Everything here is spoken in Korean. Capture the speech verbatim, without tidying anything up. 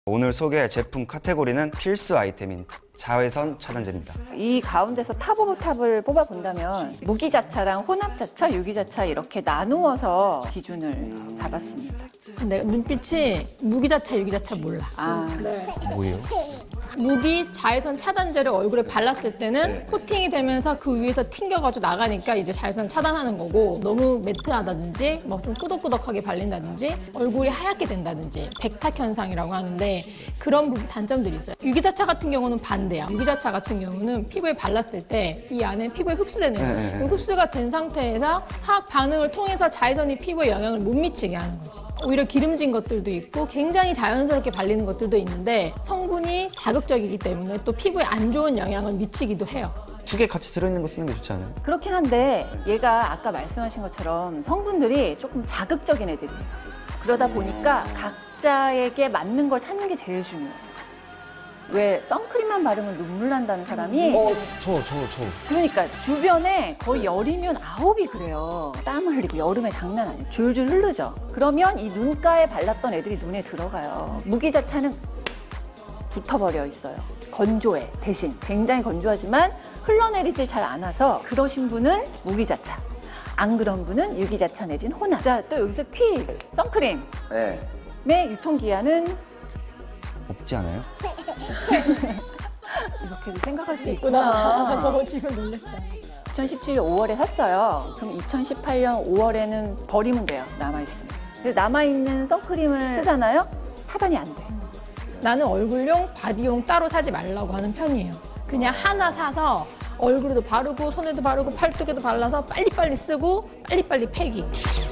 오늘 소개할 제품 카테고리는 필수 아이템인 자외선 차단제입니다. 이 가운데서 탑 오브 탑을 뽑아본다면 무기자차랑 혼합자차, 유기자차 이렇게 나누어서 기준을 잡았습니다. 내가 눈빛이 무기자차, 유기자차 몰라. 아, 네. 뭐예요? 무기 자외선 차단제를 얼굴에 발랐을 때는 네. 코팅이 되면서 그 위에서 튕겨가지고 나가니까 이제 자외선 차단하는 거고, 너무 매트하다든지 뭐 좀 꾸덕꾸덕하게 발린다든지 얼굴이 하얗게 된다든지 백탁 현상이라고 하는데 그런 부분 단점들이 있어요. 유기자차 같은 경우는 반대야. 유기자차 같은 경우는 피부에 발랐을 때 이 안에 피부에 흡수되는 거예요. 네, 네, 네. 흡수가 된 상태에서 화학 반응을 통해서 자외선이 피부에 영향을 못 미치게 하는 거지. 오히려 기름진 것들도 있고 굉장히 자연스럽게 발리는 것들도 있는데 성분이 자극적이기 때문에 또 피부에 안 좋은 영향을 미치기도 해요. 두 개 같이 들어있는 거 쓰는 게 좋지 않아요? 그렇긴 한데 얘가 아까 말씀하신 것처럼 성분들이 조금 자극적인 애들이에요. 그러다 보니까 각자에게 맞는 걸 찾는 게 제일 중요해요. 왜 선크림만 바르면 눈물 난다는 사람이 어, 저, 저, 저. 그러니까 주변에 거의 열이면 아홉이 그래요. 땀을 흘리고 여름에 장난 아니에요. 줄줄 흐르죠. 그러면 이 눈가에 발랐던 애들이 눈에 들어가요. 무기자차는 붙어버려 있어요. 건조해. 대신 굉장히 건조하지만 흘러내리질 잘 않아서 그러신 분은 무기자차, 안 그런 분은 유기자차 내진 혼합. 자, 또 여기서 퀴즈. 선크림의 네. 유통기한은 없지 않아요? 이렇게도 생각할 수 있구나. 너무 지금 놀랐어. 이천십칠 년 오월에 샀어요. 그럼 이천십팔 년 오월에는 버리면 돼요. 남아있으면. 근데 남아있는 선크림을 쓰잖아요? 차단이 안 돼. 나는 얼굴용, 바디용 따로 사지 말라고 하는 편이에요. 그냥 하나 사서 얼굴에도 바르고 손에도 바르고 팔뚝에도 발라서 빨리빨리 쓰고 빨리빨리 폐기.